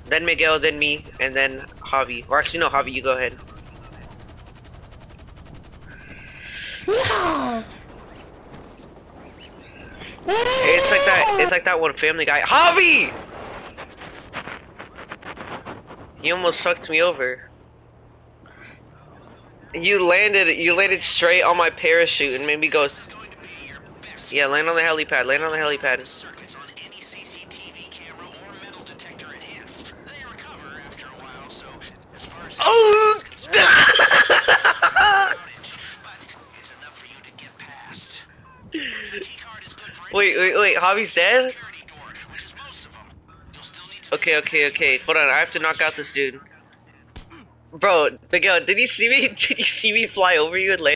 then Miguel, then me, and then Javi. Or actually, no, Javi, you go ahead. No. It's like that. It's like that one Family Guy. Javi! He almost fucked me over. You landed straight on my parachute and made me go. Yeah, land on the helipad. Land on the helipad. Oh! Wait. Javi's dead? Okay. Hold on. I have to knock out this dude. Bro, Miguel, did you see me? Did you see me fly over you and land?